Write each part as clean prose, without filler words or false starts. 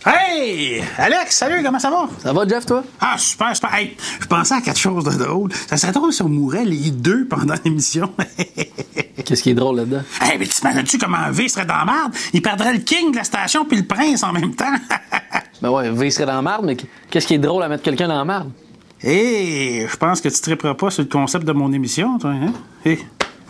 Hey! Alex, salut, comment ça va? Ça va, Jeff, toi? Ah, super, super. Hey, je pensais à quelque chose de drôle. Ça serait drôle si on mourait les deux pendant l'émission. Qu'est-ce qui est drôle là-dedans? Hey, mais tu t'imagines-tu comment V serait dans la merde? Il perdrait le king de la station puis le prince en même temps. Ben ouais, V serait dans la marde, mais qu'est-ce qui est drôle à mettre quelqu'un dans la marde? Hey, je pense que tu triperas pas sur le concept de mon émission, toi, hein? Hey.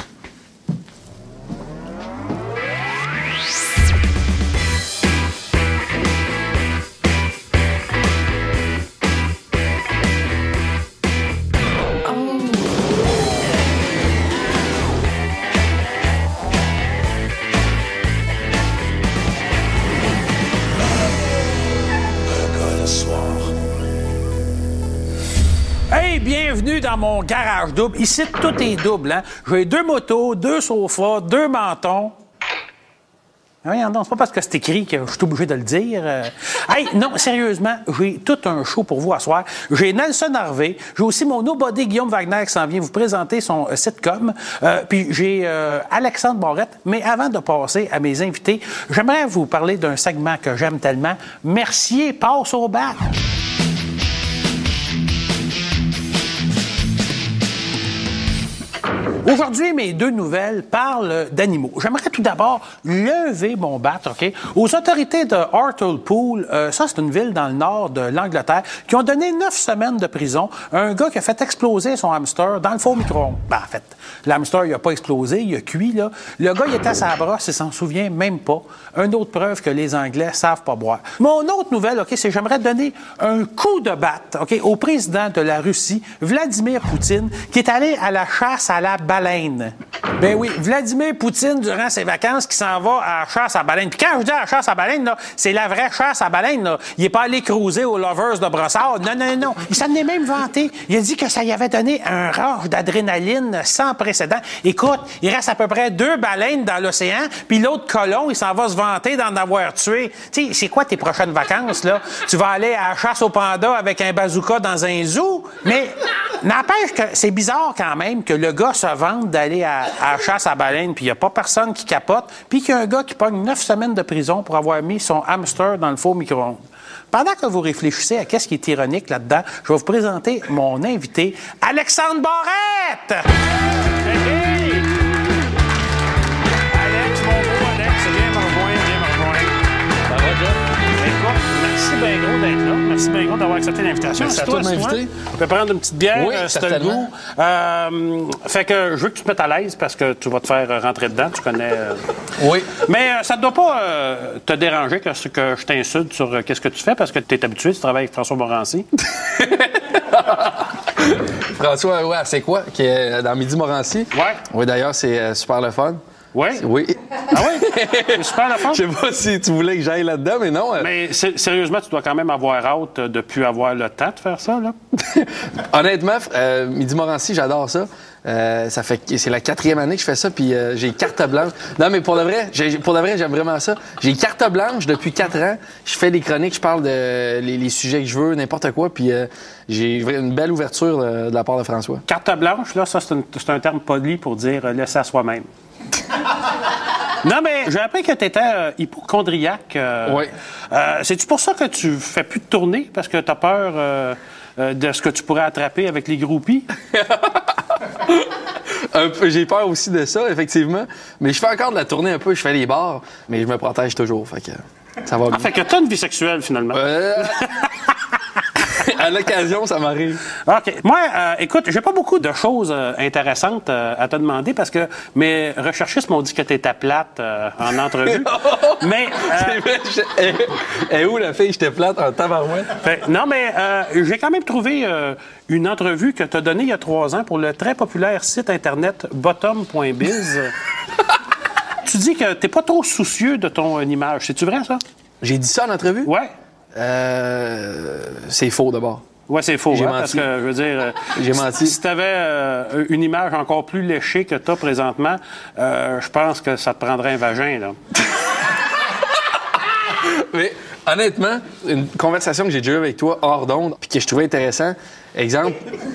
Bienvenue dans mon garage double. Ici, tout est double. Hein? J'ai 2 motos, 2 sofas, 2 mentons. Voyons donc, c'est pas parce que c'est écrit que je suis obligé de le dire. Hey, non, sérieusement, j'ai tout un show pour vous à soir. J'ai Nelson Harvey, j'ai aussi mon nobody Guillaume Wagner qui s'en vient vous présenter son sitcom. Puis j'ai Alexandre Barrette. Mais avant de passer à mes invités, j'aimerais vous parler d'un segment que j'aime tellement. Mercier passe au bac. Aujourd'hui, mes 2 nouvelles parlent d'animaux. J'aimerais tout d'abord lever mon bat, OK, aux autorités de Hartlepool. Ça, c'est une ville dans le nord de l'Angleterre qui ont donné 9 semaines de prison à un gars qui a fait exploser son hamster dans le faux micro-ondes. Ben, en fait, l'hamster, il n'a pas explosé, il a cuit, là. Le gars, il était à sa brosse, il s'en souvient même pas. Une autre preuve que les Anglais savent pas boire. Mon autre nouvelle, OK, c'est que j'aimerais donner un coup de batte, OK, au président de la Russie, Vladimir Poutine, qui est allé à la chasse à la baleine. Ben oui, Vladimir Poutine, durant ses vacances, qui s'en va à la chasse à baleine. Puis quand je dis à la chasse à baleine, là, c'est la vraie chasse à baleine. Là. Il n'est pas allé cruiser aux lovers de Brossard. Non, non, non. Il s'en est même vanté. Il a dit que ça y avait donné un rush d'adrénaline sans précédent. Écoute, il reste à peu près 2 baleines dans l'océan, puis l'autre colon, il s'en va se vanter d'en avoir tué. Tu sais, c'est quoi tes prochaines vacances, là? Tu vas aller à la chasse au panda avec un bazooka dans un zoo? Mais n'empêche que c'est bizarre quand même que le gars se vante d'aller à la chasse à baleine, puis il n'y a pas personne qui capote, puis qu'il y a un gars qui pogne 9 semaines de prison pour avoir mis son hamster dans le faux micro-ondes. Pendant que vous réfléchissez à qu'est-ce qui est ironique là-dedans, je vais vous présenter mon invité, Alexandre Barrette! Hey, hey! Alex, mon beau Alex, viens me rejoindre. Ça va, Jeff? Écoute, merci bien gros d'être là. Merci bien gros d'avoir accepté l'invitation. Merci à toi de m'inviter. On peut prendre une petite bière, oui, si t'as le goût. Fait que je veux que tu te mettes à l'aise parce que tu vas te faire rentrer dedans. Tu connais... Oui. Mais ça ne doit pas te déranger que je t'insulte sur qu'est-ce que tu fais parce que tu es habitué, tu travailles avec François Morancy. François, ouais, c'est quoi? Qui est dans Midi Morancy? Ouais. Oui, d'ailleurs, c'est super le fun. Oui? Oui. Ah oui? C'est super la fin. Je sais pas si tu voulais que j'aille là-dedans, mais non. Mais sérieusement, tu dois quand même avoir hâte de ne plus avoir le temps de faire ça, là? Honnêtement, Midi Morancy, j'adore ça. Ça fait c'est la 4e année que je fais ça, puis j'ai carte blanche. Non, mais pour de vrai, j'aime vraiment ça. J'ai carte blanche depuis 4 ans. Je fais des chroniques, je parle de les sujets que je veux, n'importe quoi, puis j'ai une belle ouverture de la part de François. Carte blanche, là, ça, c'est un terme poli pour dire laisser à soi-même. Non, mais j'ai appris que tu étais hypochondriaque. Oui. C'est-tu pour ça que tu fais plus de tournée? Parce que tu as peur de ce que tu pourrais attraper avec les groupies? J'ai peur aussi de ça, effectivement. Mais je fais encore de la tournée un peu, je fais les bars, mais je me protège toujours. Fait que ça va bien. Fait que tu as une vie sexuelle, finalement. À l'occasion, ça m'arrive. OK. Moi, écoute, j'ai pas beaucoup de choses intéressantes à te demander parce que mes recherchistes m'ont dit que tu étais plate en entrevue. Mais. C'est vrai, et où la fille, j'étais plate en tabarouette? Non, mais j'ai quand même trouvé une entrevue que tu as donnée il y a 3 ans pour le très populaire site Internet bottom.biz. Tu dis que t'es pas trop soucieux de ton image. C'est-tu vrai, ça? J'ai dit ça en entrevue? Ouais. C'est faux, d'abord. Oui, c'est faux, hein, parce que, je veux dire, j'ai menti. Si tu avais une image encore plus léchée que tu as présentement, je pense que ça te prendrait un vagin, là. Mais honnêtement, une conversation que j'ai déjà eue avec toi hors d'onde, puis que je trouvais intéressant, exemple,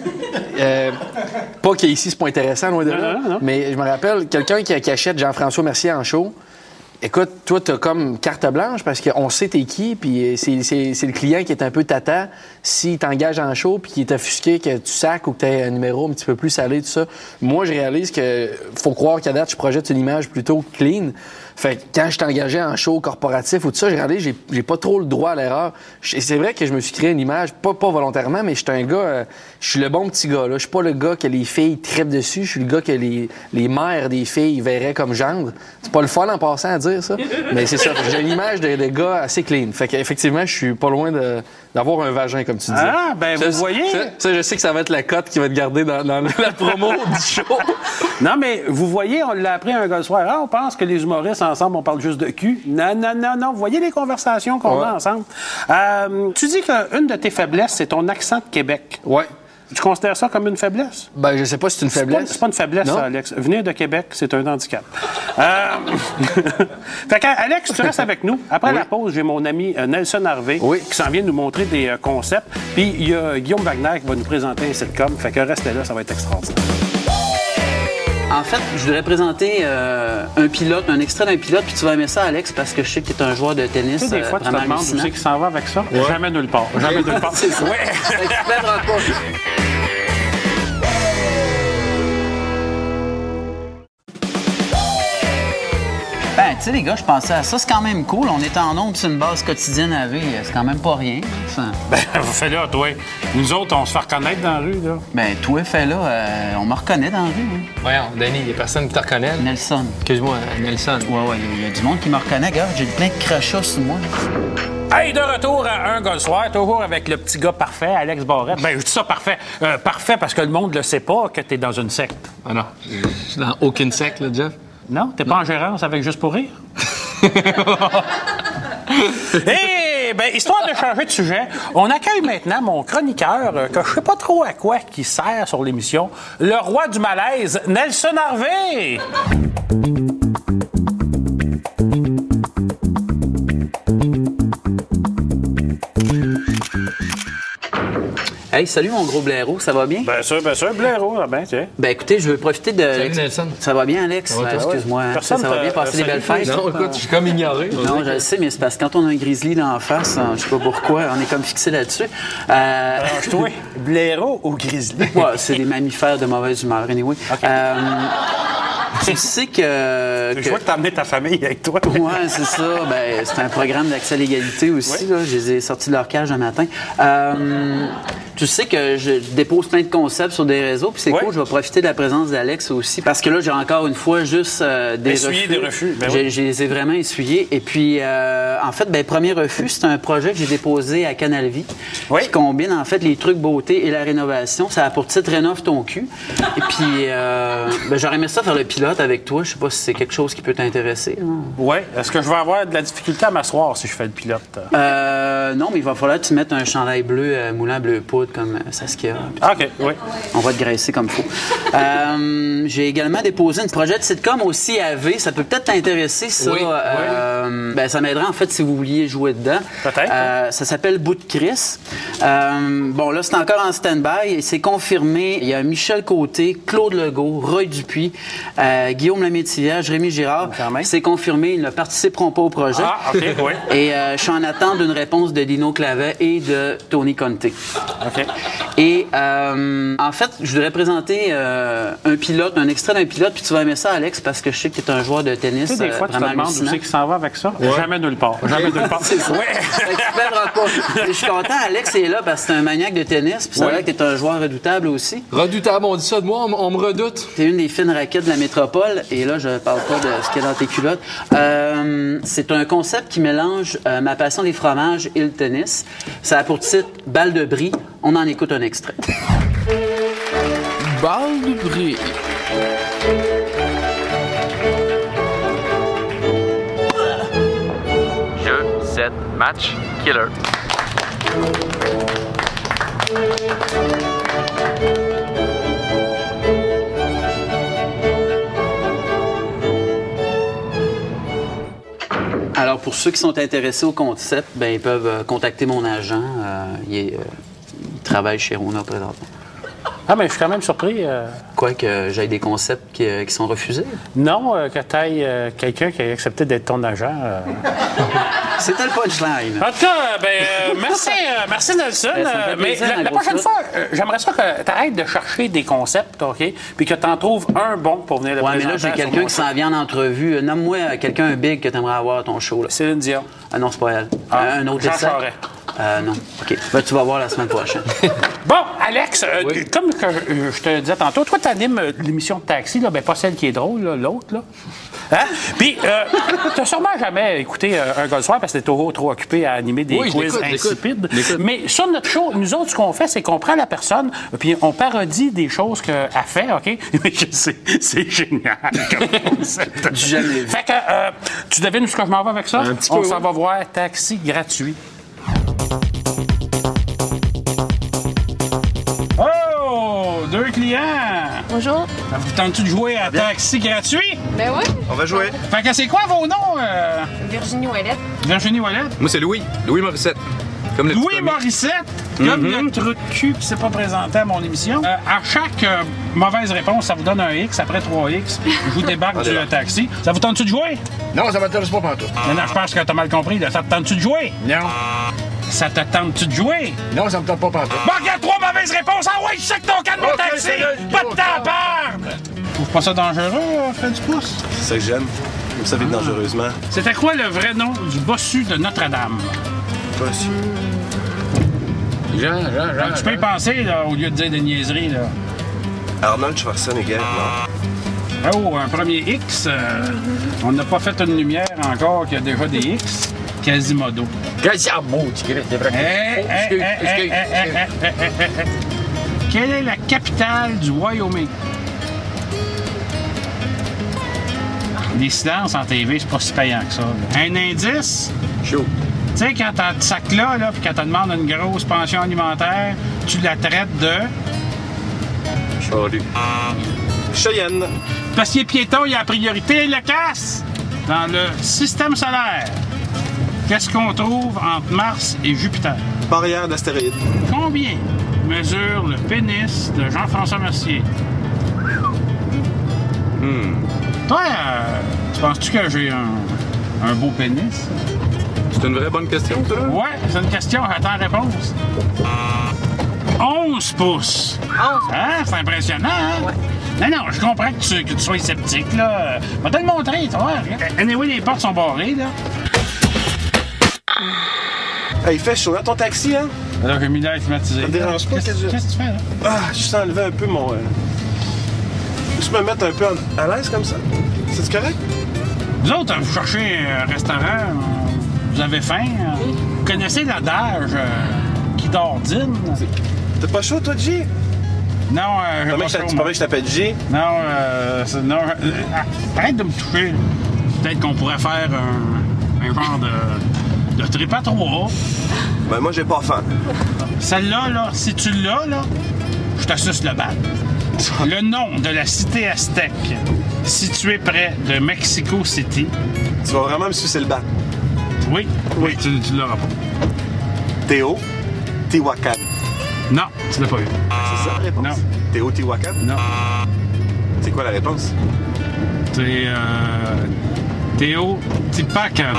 pas qu'ici c'est pas intéressant, loin de là, non. mais je me rappelle, quelqu'un qui achète Jean-François Mercier en show, écoute, toi, t'as comme carte blanche parce qu'on sait t'es qui, puis c'est le client qui est un peu tata. S'il t'engage en show, puis qu'il est offusqué que tu sacs ou que t'aies un numéro un petit peu plus salé, tout ça, moi, je réalise que faut croire qu'à date, je projette une image plutôt clean. Fait que quand je t'engageais en show corporatif ou tout ça, j'ai réalisé que j'ai pas trop le droit à l'erreur. C'est vrai que je me suis créé une image, pas volontairement, mais je suis un gars, je suis le bon petit gars. Là. Je suis pas le gars que les filles trippent dessus. Je suis le gars que les mères des filles verraient comme gendre. C'est pas le fun en passant à dire ça, mais c'est ça. J'ai une image de gars assez clean. Fait qu'effectivement, je suis pas loin d'avoir un vagin, comme tu dis. Ah, ben vous voyez... Ça, je sais que ça va être la cote qui va être gardée dans la promo du show. Non, mais vous voyez, on l'a appris un gars le soir. Ah, on pense que les humoristes, ensemble, on parle juste de cul. Non. Vous voyez les conversations qu'on a ensemble. Tu dis qu'une de tes faiblesses, c'est ton accent de Québec. Ouais. Tu considères ça comme une faiblesse? Ben, je sais pas si c'est une faiblesse. C'est pas une faiblesse, ça, Alex. Venir de Québec, c'est un handicap. Fait qu'Alex, tu restes avec nous. Après la pause, j'ai mon ami Nelson Harvey qui s'en vient nous montrer des concepts. Puis il y a Guillaume Wagner qui va nous présenter un sitcom. Fait que restez là, ça va être extraordinaire. En fait, je voudrais présenter un pilote, un extrait d'un pilote, puis tu vas aimer ça, Alex, parce que je sais que tu es un joueur de tennis. Tu sais, des fois, tu te demandes où c'est qui s'en va avec ça. Jamais nulle part. Jamais nulle part. C'est ça. Ben, tu sais, les gars, je pensais à ça. C'est quand même cool. On est en nombre sur une base quotidienne à vie. C'est quand même pas rien. Ça. Ben, fais-le, toi. Nous autres, on se fait reconnaître dans la rue, là. Ben, toi, fais-le. On me reconnaît dans la rue. Hein. Voyons, Denis, il y a personne qui te reconnaît. Nelson. Excuse-moi, Nelson. Ouais, il y a du monde qui me reconnaît. Regarde, j'ai plein de crachats sur moi. Hey, de retour à Un gars le soir, toujours avec le petit gars parfait, Alex Barrette. Ben, je dis ça parfait. Parfait parce que le monde ne le sait pas que t'es dans une secte. Ah non, je suis dans aucune secte, là, Jeff. Non? T'es pas en gérance avec Juste pour rire? Eh bien, histoire de changer de sujet, on accueille maintenant mon chroniqueur, que je sais pas trop à quoi qui sert sur l'émission, le roi du malaise, Nelson Harvey! Hey, salut mon gros blaireau, ça va bien? Bien sûr, blaireau, ben tiens. Ben écoutez, je veux profiter de... Salut Nelson. Ça va bien, Alex? Ça va, excuse-moi. Personne Ça va bien passer des belles fêtes? Non, écoute, je suis comme ignoré. Non, je le sais, mais c'est parce que quand on a un grizzly là en face, je sais pas pourquoi, on est comme fixé là-dessus. Toi, blaireau ou grizzly? Ouais, c'est des mammifères de mauvaise humeur, anyway. Okay. Tu sais que... Je vois que t'as amené ta famille avec toi. Ouais, c'est ça. Ben, c'est un programme d'accès à l'égalité aussi. Là. Je les ai sortis de leur cage un matin. Tu sais que je dépose plein de concepts sur des réseaux, puis c'est cool, je vais profiter de la présence d'Alex aussi, parce que là, j'ai encore une fois juste des refus. Ben je les ai vraiment essuyés. Et puis, en fait, premier refus, c'est un projet que j'ai déposé à Canal Vie, qui combine en fait les trucs beauté et la rénovation. Ça a pour titre Rénove ton cul. Et puis, j'aurais aimé ça faire le pilote avec toi. Je sais pas si c'est quelque chose qui peut t'intéresser. Oui. Est-ce que je vais avoir de la difficulté à m'asseoir si je fais le pilote? Non, mais il va falloir que tu mettes un chandail bleu, moulant bleu poudre, comme Saskia. OK, oui. On va te graisser comme il faut. J'ai également déposé un projet de sitcom aussi à V. Ça peut peut-être t'intéresser, ça. Oui, ça m'aiderait, en fait, si vous vouliez jouer dedans. Peut-être. Ça s'appelle Bout de Chris. Là, c'est encore en stand-by et c'est confirmé. Il y a Michel Côté, Claude Legault, Roy Dupuis, Guillaume Lamétivière, Rémi Girard. C'est confirmé. Ils ne participeront pas au projet. Ah, OK, oui. Et je suis en attente d'une réponse de Dino Clavet et de Tony Conte. OK. Et en fait, je voudrais présenter un pilote, un extrait d'un pilote, puis tu vas aimer ça, Alex, parce que je sais que tu es un joueur de tennis. Tu sais, des fois, tu te demandes où c'est qui s'en va avec ça. Jamais nulle part. Jamais nulle part. C'est ça. Je suis content, Alex est là parce que c'est un maniaque de tennis, puis c'est vrai que tu es un joueur redoutable aussi. Redoutable, on dit ça de moi, on me redoute. Tu es une des fines raquettes de la métropole, et là, je parle pas de ce qu'il y a dans tes culottes. C'est un concept qui mélange ma passion des fromages et le tennis. Ça a pour titre Balle de brie. On en écoute un extrait. Balle de brie. Jeu, set, match, killer. Alors, pour ceux qui sont intéressés au concept, ils peuvent contacter mon agent. Il travaille chez Rona présentement. Ah, mais je suis quand même surpris. Quoi, que j'aille des concepts qui sont refusés? Non, que tu ailles quelqu'un qui a accepté d'être ton agent. C'était le punchline. En tout cas, merci Nelson. Ben, ça me fait mais plaisir, la un gros prochaine chute. fois, j'aimerais ça que tu arrêtes de chercher des concepts, OK? Puis que tu en trouves un bon pour venir le Ouais, mais présenter. là, j'ai sur quelqu'un mon qui show. s'en vient en entrevue. Nomme-moi quelqu'un un big que tu aimerais avoir à ton show. Là. Céline Dion. Ah non, c'est pas elle. Ah, Un autre Jean essai? Charest. Non. OK. Ben, tu vas voir la semaine prochaine. Bon, Alex, comme que je te disais tantôt, toi, tu animes l'émission de taxi, là, ben pas celle qui est drôle, là, l'autre, là. Hein? Puis, tu n'as sûrement jamais écouté un gars le soir parce que tu es toujours trop occupé à animer des Oui, je quiz l'écoute, insipides. je l'écoute. Mais sur notre show, nous autres, ce qu'on fait, c'est qu'on prend la personne, puis on parodie des choses qu'elle fait, OK? Mais je sais, c'est génial comme concept. Jamais vu. Fait que, tu devines où est-ce que je m'en vais avec ça? Un petit On peu, s'en oui. va voir Taxi gratuit. Oh! 2 clients! Bonjour. Ça vous tente-tu de jouer à Taxi gratuit? Ben oui. On va jouer. Fait que c'est quoi vos noms? Virginie Ouellette. Virginie Wallet? Moi, c'est Louis. Louis Morissette. Comme le petit Louis premier. Morissette, comme le trou de cul qui s'est pas présenté à mon émission. À chaque mauvaise réponse, ça vous donne un X. Après 3X, je vous débarque du taxi. Ça vous tente-tu de jouer? Non, ça m'intéresse pas pantoute. Non, je pense que t'as mal compris. Là. Ça te tente-tu de jouer? Non. Ça te tente-tu de jouer? Non, ça me tente pas pantoute. Bon, regarde, 3 mauvaises réponses. Ah ouais, je sais que ton canne mon Ok, taxi! c'est là, Pas de temps à perdre! Trouve pas ça dangereux, Fred Dupuis? C'est ça que j'aime. Comme ça, vite dangereusement. C'était quoi le vrai nom du bossu de Notre-Dame? Pas sûr. Jean. Tu peux y penser, là, au lieu de dire des niaiseries, là. Arnold Schwarzenegger, non? Oh, un premier X. On n'a pas fait une lumière encore qu'il y a déjà des X. Quasimodo. Quasimodo, tu c'est vrai. Excuse. Quelle est la capitale du Wyoming? Les silences en TV, c'est pas si payant que ça. Là. Un indice? Chaud. Tu sais, quand t'as ce sac-là, là, puis quand te demande une grosse pension alimentaire, tu la traites de... Charlie. Cheyenne. Parce qu'il est piéton, il a la priorité. Le casse dans le système solaire. Qu'est-ce qu'on trouve entre Mars et Jupiter? Barrière d'astéroïdes. Combien mesure le pénis de Jean-François Mercier? Toi, tu penses-tu que j'ai un beau pénis? C'est une vraie bonne question, ça, là? Ouais, c'est une question, j'attends la réponse. 11 pouces. 11. Hein? C'est impressionnant, hein? Ouais. Non, je comprends que tu sois sceptique, là. Je vais te le montrer, tu vois. Anyway, les portes sont barrées, là. Hey, il fait chaud, hein, ton taxi, hein? Alors, j'ai mis l'air climatisé. Ça te dérange pas, Qu'est-ce que tu fais, là? Ah, je suis enlevé un peu mon... Juste me mettre un peu à l'aise comme ça. C'est correct? Vous autres, vous cherchez un restaurant, vous avez faim. Vous connaissez l'adage qui d'ordine? T'es pas chaud, toi, G? Non, j'ai Pas pas vrai chaud, que je t'appelle G? Non, non, arrête de me toucher. Peut-être qu'on pourrait faire un genre de trip à 3. Ben, moi, j'ai pas faim. Celle-là, là, si tu l'as, là, je te suce le bal. Le nom de la cité aztèque, située près de Mexico City. Tu vas vraiment me sucer le bat. Oui, tu l'auras pas. Teotihuacan. Non, tu l'as pas eu. C'est ça la réponse? Non. Teotihuacan? Non. C'est quoi la réponse? C'est Théo Tipacan.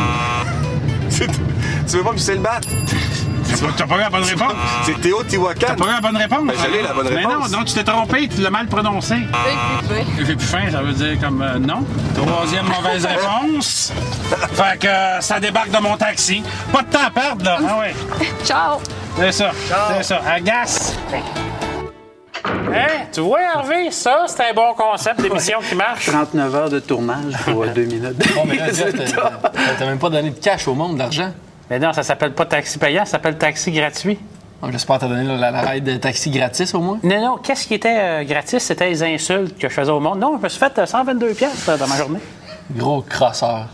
Tu veux pas me sucer le bat? T'as pas eu la bonne réponse? C'est Teotihuacan. T'as pas eu la bonne réponse? Ben, j'ai eu la bonne Mais réponse. non, tu t'es trompé, tu l'as mal prononcé. J'ai plus faim, ça veut dire comme non. Troisième mauvaise réponse. Fait que ça débarque de mon taxi. Pas de temps à perdre, là. Ah ouais. Ciao. C'est ça. C'est ça. Agace. Hein? Tu vois, Hervé, ça, c'est un bon concept d'émission qui marche. 39 heures de tournage pour 2 minutes. Bon, mais là, Jeff, t'as même pas donné de cash au monde, d'argent. Mais non, ça s'appelle pas taxi payant, ça s'appelle taxi gratuit. Oh, j'espère que t'as donné la ride de taxi gratis, au moins. Non, qu'est-ce qui était gratis? C'était les insultes que je faisais au monde. Non, je me suis fait 122 piastres dans ma journée. Gros crosseur.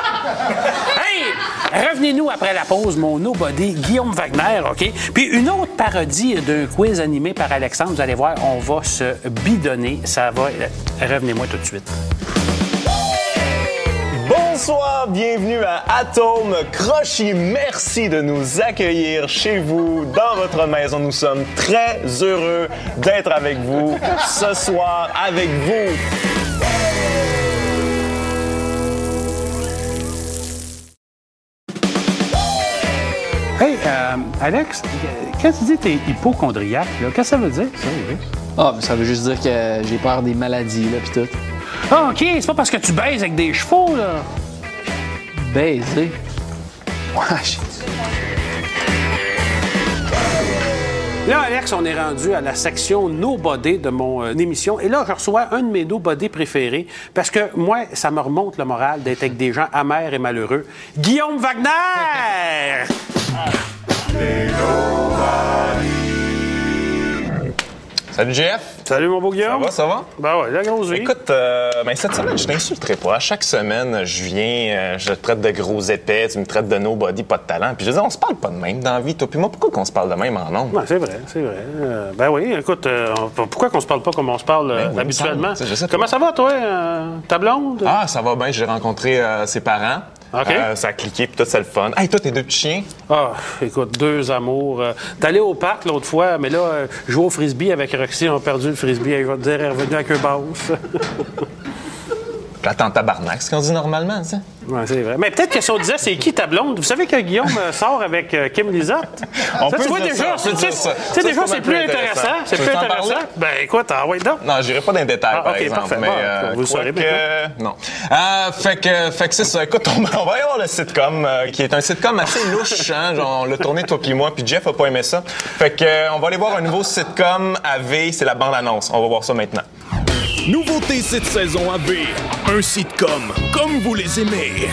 Hey! Revenez-nous après la pause, mon nobody, Guillaume Wagner, OK? Puis une autre parodie d'un quiz animé par Alexandre. Vous allez voir, on va se bidonner. Ça va... Revenez-moi tout de suite. Bonsoir, bienvenue à Atome Crochy. Merci de nous accueillir chez vous, dans votre maison. Nous sommes très heureux d'être avec vous ce soir, avec vous. Hey, Alex, quand tu dis que t'es hypochondriaque, qu'est-ce que ça veut dire, ça, oui? Ah, ça veut juste dire que j'ai peur des maladies, là, pis tout. Ah, OK, c'est pas parce que tu baises avec des chevaux, là. Baiser? Ouais, Là, Alex, on est rendu à la section Nobody de mon émission. Et là, je reçois un de mes Nobody préférés parce que moi, ça me remonte le moral d'être avec des gens amers et malheureux. Guillaume Wagner! Salut Jeff. Salut mon beau Guillaume. Ça va? Ben ouais, la grosse vie. Écoute, cette semaine, je t'insulterai pas. À chaque semaine, je viens, je te traite de gros épais, tu me traites de nobody, pas de talent. Puis je veux dire, on se parle pas de même dans la vie, toi puis moi. Pourquoi qu'on se parle de même en nombre? Ouais, c'est vrai, c'est vrai. Ben oui, écoute, pourquoi qu'on se parle pas comme on se parle habituellement? Comment ça va, toi, ta blonde? Ah, ça va bien. J'ai rencontré ses parents. OK. Ça a cliqué, puis tout, c'est le fun. Hey, toi, tes deux petits chiens? Ah, écoute, deux amours. T'es allé au parc l'autre fois, mais là, jouer au frisbee avec Roxy, on a perdu le frisbee. Je vais te dire, elle est revenue avec un basse. J'attends tabarnak, c'est ce qu'on dit normalement, ça. Oui, c'est vrai. Mais peut-être que si on disait c'est qui ta blonde, vous savez que Guillaume sort avec Kim Lizotte? On ça, peut tu vois dire déjà, ça, on peut dire ça. Tu sais, déjà, c'est plus intéressant. C'est plus intéressant. Ben écoute, ouais, donc. Non, j'irai pas dans les détails, par OK, exemple. parfait. Mais, vous le saurez bien. Non. Fait que c'est ça. Écoute, on va y avoir le sitcom, qui est un sitcom assez louche, hein. Genre, on l'a tourné, toi puis moi, puis Jeff a pas aimé ça. Fait que, on va aller voir un nouveau sitcom à V, c'est la bande-annonce. On va voir ça maintenant. Nouveauté cette saison à V, un sitcom comme vous les aimez.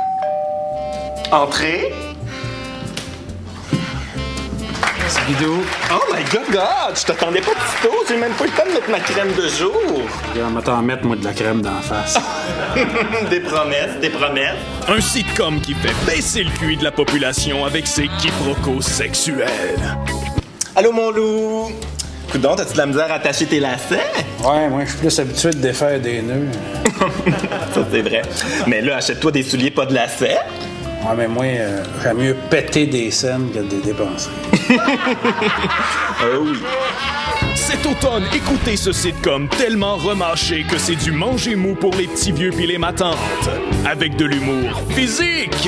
Entrée. C'est vidéo. Oh my God! Je t'attendais pas de tôt. J'ai même pas eu le temps de mettre ma crème de jour. Regarde, m'attends à mettre, moi, de la crème d'en face. Des promesses, des promesses. Un sitcom qui fait baisser le QI de la population avec ses quiproquos sexuels. Allô, mon loup! Coudon, t'as-tu de la misère à attacher tes lacets? Ouais, moi, je suis plus habitué de défaire des nœuds. Ça, c'est vrai. Mais là, achète-toi des souliers pas de lacets. Ouais, mais moi, j'aime mieux péter des scènes que de les dépenser. Oh oui. Cet automne, écoutez ce sitcom tellement remâché que c'est du manger mou pour les petits vieux pis les matantes. Avec de l'humour physique.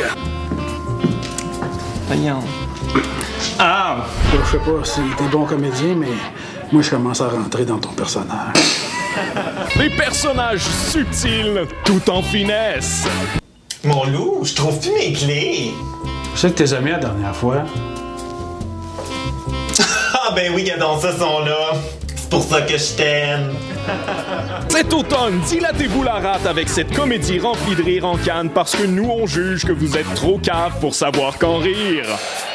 Voyons. Ah! Je sais pas si t'es bon comédien, mais moi, je commence à rentrer dans ton personnage. Des personnages subtils, tout en finesse. Mon loup, je trouve plus mes clés. Je sais que t'es aimé la dernière fois. Ah ben oui, donc ça sont là. C'est pour ça que je t'aime. Cet automne, dilatez-vous la rate avec cette comédie remplie de rire en canne parce que nous, on juge que vous êtes trop cave pour savoir qu'en rire.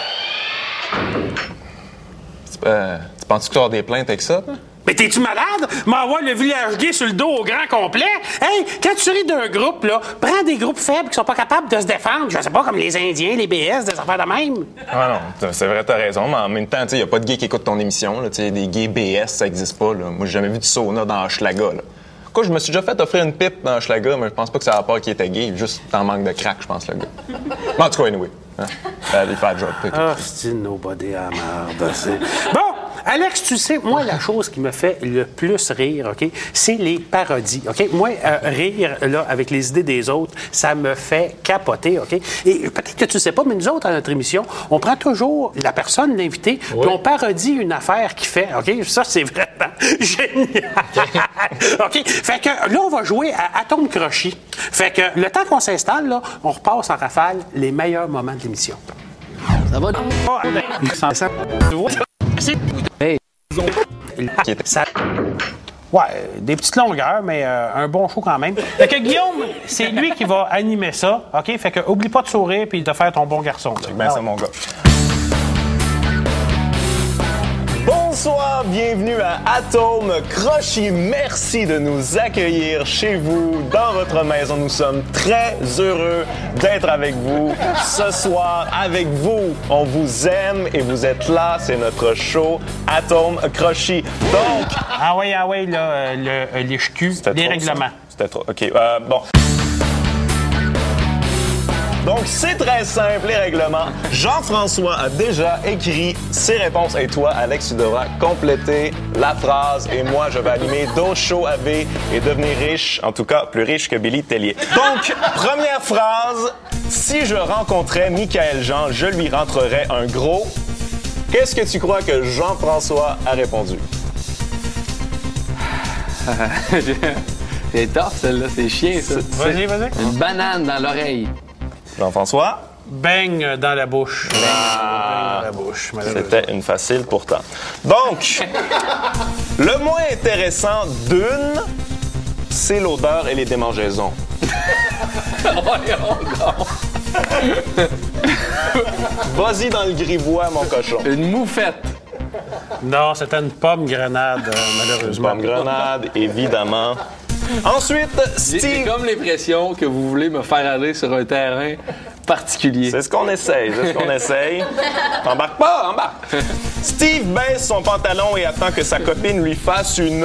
Tu penses que tu as des plaintes avec ça? Mais t'es-tu malade? M'envoie le village gay sur le dos au grand complet? Hey, quand tu ris d'un groupe, là, prends des groupes faibles qui sont pas capables de se défendre. Je sais pas, comme les Indiens, les BS, des affaires de même. Ah non, c'est vrai, t'as raison, mais en même temps, il y a pas de gays qui écoutent ton émission. Là, des gays BS, ça existe pas. Là. Moi, j'ai jamais vu de sauna dans Hochelaga. Là. Quoi, je me suis déjà fait offrir une pipe dans Hochelaga, mais je pense pas que ça a rapport qu'il était gay. Juste en manque de crack, je pense, le gars. Mais en tout cas, anyway. Hein? Il fait le job. Ah, c'est nobody à merde. Bon! Alex, tu sais, moi, la chose qui me fait le plus rire, OK, c'est les parodies, OK? Moi, rire, là, avec les idées des autres, ça me fait capoter, OK? Et peut-être que tu sais pas, mais nous autres, à notre émission, on prend toujours la personne, l'invité, puis on parodie une affaire qu'il fait, OK? Ça, c'est vraiment génial! OK? Fait que là, on va jouer à Atome Crochy. Fait que le temps qu'on s'installe, là, on repasse en rafale les meilleurs moments de l'émission. Ça va? Hey. Ouais, des petites longueurs, mais un bon show quand même. Fait que Guillaume, c'est lui qui va animer ça, OK? Fait que oublie pas de sourire puis de faire ton bon garçon. Ben, c'est mon gars. Bonsoir, bienvenue à Atome Crochy. Merci de nous accueillir chez vous, dans votre maison. Nous sommes très heureux d'être avec vous ce soir. Avec vous, on vous aime et vous êtes là. C'est notre show Atome Crochy. Donc... Ah oui, là, les ch'cus, les règlements. C'était trop. OK, bon... Donc, c'est très simple, les règlements. Jean-François a déjà écrit ses réponses et toi, Alex, tu devras compléter la phrase. Et moi, je vais animer d'autres shows AV et devenir riche, en tout cas plus riche que Billy Tellier. Donc, première phrase. Si je rencontrais Michael Jean, je lui rentrerais un gros... Qu'est-ce que tu crois que Jean-François a répondu? C'est tard, celle-là. C'est chien, ça. Vas-y. Une banane dans l'oreille. Jean-François? Baigne dans la bouche. Baigne dans la bouche, malheureusement. C'était une facile pourtant. Donc, le moins intéressant d'une, c'est l'odeur et les démangeaisons. Vas-y dans le grivois, mon cochon. Une moufette. Non, c'était une pomme grenade, malheureusement. Pomme grenade, évidemment. Ensuite, J'ai Steve... comme l'impression que vous voulez me faire aller sur un terrain particulier. C'est ce qu'on essaye, Embarque pas, embarque. Steve baisse son pantalon et attend que sa copine lui fasse une...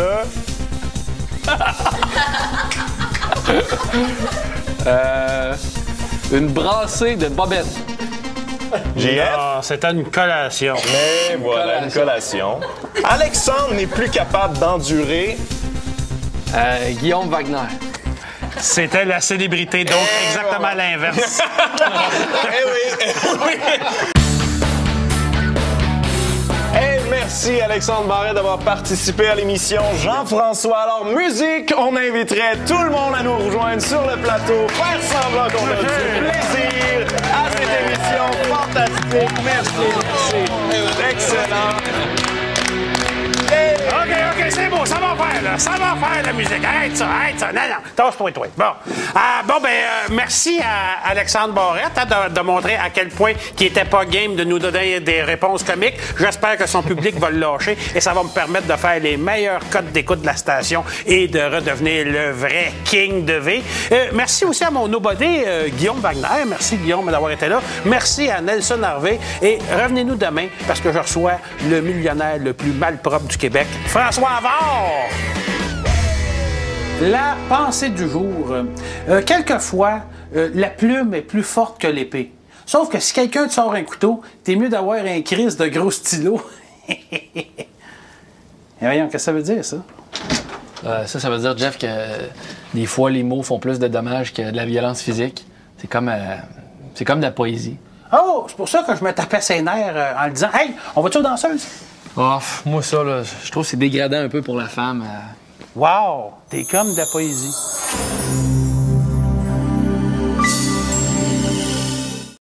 Une brassée de bobettes. JF? Non, c'était une collation. Mais voilà, une collation. Alexandre n'est plus capable d'endurer... Guillaume Wagner. C'était la célébrité, donc exactement l'inverse. oui. Hey, merci Alexandre Barret d'avoir participé à l'émission. Jean-François, alors musique, on inviterait tout le monde à nous rejoindre sur le plateau, faire semblant qu'on a du plaisir à cette émission fantastique. Merci. Excellent. OK, c'est beau, ça va faire, là. Ça va faire, la musique. Arrête ça. Non, tâche-toi, toi. Bon. Merci à Alexandre Barrette de montrer à quel point il était pas game de nous donner des réponses comiques. J'espère que son public va le lâcher et ça va me permettre de faire les meilleurs codes d'écoute de la station et de redevenir le vrai king de V. Merci aussi à mon nobody, Guillaume Wagner. Merci, Guillaume, d'avoir été là. Merci à Nelson Harvey. Et revenez-nous demain parce que je reçois le millionnaire le plus malpropre du Québec, François Havard. La pensée du jour. Quelquefois, la plume est plus forte que l'épée. Sauf que si quelqu'un te sort un couteau, t'es mieux d'avoir un crise de gros stylo. Et voyons, qu'est-ce que ça veut dire, ça? Ça veut dire, Jeff, que des fois, les mots font plus de dommages que de la violence physique. C'est comme de la poésie. Oh, c'est pour ça que je me tapais ses nerfs en le disant « Hey, on va-tu aux danseuses? » Oh, moi, ça, là, je trouve que c'est dégradant un peu pour la femme. Wow, t'es comme de la poésie.